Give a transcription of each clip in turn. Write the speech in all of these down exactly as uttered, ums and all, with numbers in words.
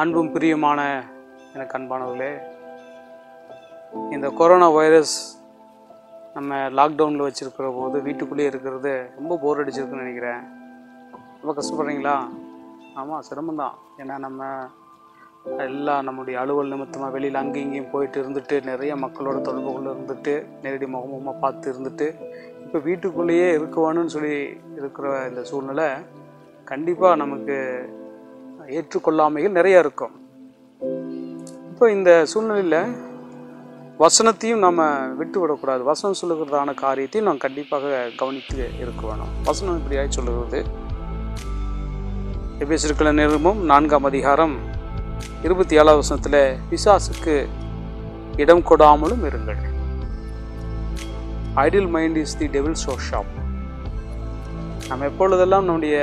அன்பும் பிரியமான எனக்கு அன்பானவர்களே, இந்த கொரோனா வைரஸ் நம்ம லாக்டவுனில் வச்சுருக்கிற போது வீட்டுக்குள்ளேயே இருக்கிறது ரொம்ப போர் அடிச்சிருக்குன்னு நினைக்கிறேன். ரொம்ப கஷ்டப்படுறீங்களா? ஆமாம், சிரமம்தான். ஏன்னா நம்ம எல்லாம் நம்முடைய அலுவல் நிமித்தமாக வெளியில் அங்கேயும் இங்கேயும் போயிட்டு இருந்துட்டு நிறைய மக்களோட தொடர்புக்குள்ளே இருந்துட்டு நேரடி முகமுகமாக பார்த்து இருந்துட்டு இப்போ வீட்டுக்குள்ளேயே இருக்கணும்னு சொல்லி இருக்கிற இந்த சூழ்நிலை கண்டிப்பாக நமக்கு ஏற்றுக்கொள்ளாமைகள் நிறையா இருக்கும். இப்போ இந்த சூழ்நிலையில் வசனத்தையும் நம்ம விட்டு விடக்கூடாது. வசனம் சொல்லுகிறதான காரியத்தையும் நாம் கண்டிப்பாக கவனித்து இருக்க வேணும். வசனம் இப்படியாய் சொல்லுகிறது. எபேசியர் நிருபம் நான்காம் அதிகாரம் இருபத்தி ஏழாவது வசனத்தில், பிசாசுக்கு இடம் கொடாமலும் இருங்கள். Idle mind is the devil's workshop. நம்ம எப்பொழுதெல்லாம் நம்முடைய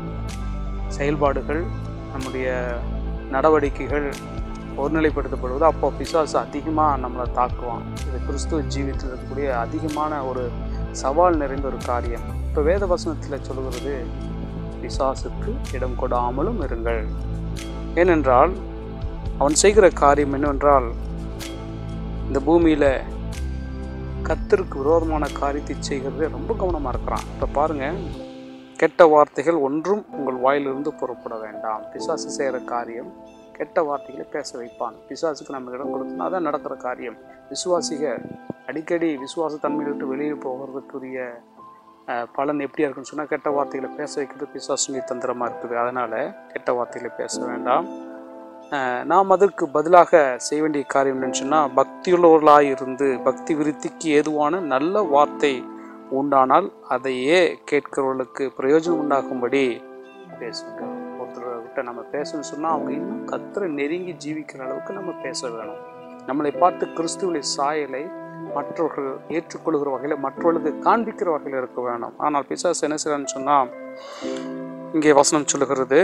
செயல்பாடுகள், நம்முடைய நடவடிக்கைகள் ஒருநிலைப்படுத்தப்படுவது, அப்போ பிசாசு அதிகமாக நம்மளை தாக்குவான். இது கிறிஸ்துவ ஜீவித்தில் இருக்கக்கூடிய அதிகமான ஒரு சவால் நிறைந்த ஒரு காரியம். இப்போ வேத வசனத்தில் சொல்லுகிறது, பிசாசுக்கு இடம் கொடாமலும் இருங்கள். ஏனென்றால் அவன் செய்கிற காரியம் என்னவென்றால், இந்த பூமியில் கர்த்தருக்கு விரோதமான காரியத்தை செய்கிறது ரொம்ப கவனமாக இருக்கிறான். இப்போ பாருங்கள், கெட்ட வார்த்தைகள் ஒன்றும் உங்கள் வாயிலிருந்து புறப்பட வேண்டாம். பிசாசு செய்கிற காரியம் கெட்ட வார்த்தைகளை பேச வைப்பான். பிசாசுக்கு நம்ம இடம் கொடுத்தோம்னா அதான் நடக்கிற காரியம். விசுவாசிகள் அடிக்கடி விசுவாச தன்மையை விட்டு வெளியில் போகிறதுக்குரிய பலன் எப்படியா இருக்குன்னு சொன்னால், கெட்ட வார்த்தைகளை பேச வைக்கிறது பிசாசுங்க தந்திரமாக இருக்குது. அதனால் கெட்ட வார்த்தைகளை பேச வேண்டாம். நாம் அதற்கு பதிலாக செய்ய வேண்டிய காரியம் என்னன்னு சொன்னால், பக்தியுள்ளவர்களாக இருந்து பக்தி விருத்திக்கு ஏதுவான நல்ல வார்த்தை உண்டானால் அதையே கேட்கிறவர்களுக்கு பிரயோஜனம் உண்டாகும்படி பேசுங்க. ஒருத்தர்கிட்ட நம்ம பேசணும்னு சொன்னால் அவங்க இன்னும் கர்த்தரை நெருங்கி ஜீவிக்கிற அளவுக்கு நம்ம பேச வேணும். நம்மளை பார்த்து கிறிஸ்துவின் சாயலை மற்றவர்கள் ஏற்றுக்கொள்கிற வகையில் மற்றவர்களுக்கு காண்பிக்கிற வகையில் இருக்க வேணும். ஆனால் பிசாசு என்ன செய்யறான்னு சொன்னால், இங்கே வசனம் சொல்லுகிறது,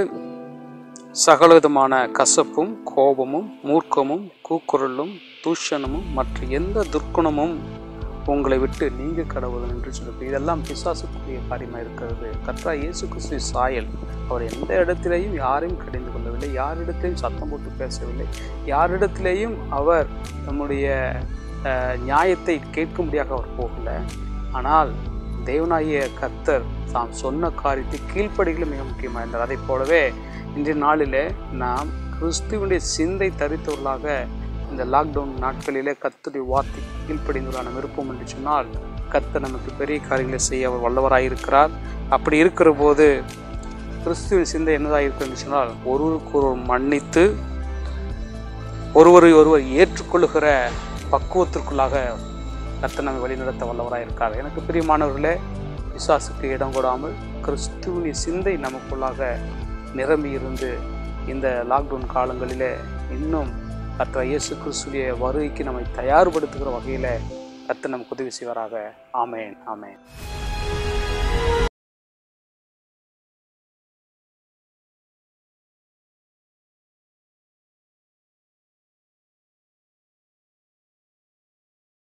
சகலவிதமான கசப்பும் கோபமும் மூர்க்கமும் கூக்குரலும் தூஷணமும் மற்ற எந்த துர்க்குணமும் உங்களை விட்டு நீங்க கடவுள் என்று சொல்லுது. இதெல்லாம் பிசாசுக்குரிய காரியமாக இருக்கிறது. கர்த்தராகிய இயேசு கிறிஸ்து சாயல். அவர் எந்த இடத்திலேயும் யாரையும் கடிந்து கொள்ளவில்லை, யாரிடத்திலையும் சத்தம் போட்டு பேசவில்லை, யாரிடத்திலேயும் அவர் நம்முடைய நியாயத்தை கேட்கும்படியாக அவர் போகல. ஆனால் தேவனாகிய கர்த்தர் தாம் சொன்ன காரியத்தை கீழ்ப்படிகளும் மிக முக்கியமாக இருந்தார். அதை போலவே இன்றைய நாளில் நாம் கிறிஸ்துவனுடைய சிந்தை தரித்தவர்களாக இந்த லாக்டவுன் நாட்களிலே கர்த்தருடைய வார்த்தை கீழ்ப்படிந்துள்ள விருப்பம் என்று சொன்னால், கர்த்தர் நமக்கு பெரிய காரியங்களை செய்ய அவர் வல்லவராயிருக்கிறார். அப்படி இருக்கிற போது கிறிஸ்துவின் சிந்தை என்னதாக இருக்கு என்று சொன்னால், ஒருவருக்கு ஒருவர் மன்னித்து ஒருவரை ஒருவர் ஏற்றுக்கொள்ளுகிற பக்குவத்திற்குள்ளாக கர்த்தர் நம்மை வழிநடத்த வல்லவராயிருக்கார். எனக்கு பிரியமானவர்களே, பிசாசுக்கு இடம் கொடாமல் கிறிஸ்துவின் சிந்தை நமக்குள்ளாக நிரம்பி இருந்து இந்த லாக்டவுன் காலங்களில் இன்னும் கர்த்தர் இயேசு கிறிஸ்துவின் வருகைக்கு நம்மை தயார்படுத்துகிற வகையில் கர்த்தர் நமக்கு உதவி செய்வாராக. ஆமென், ஆமென்.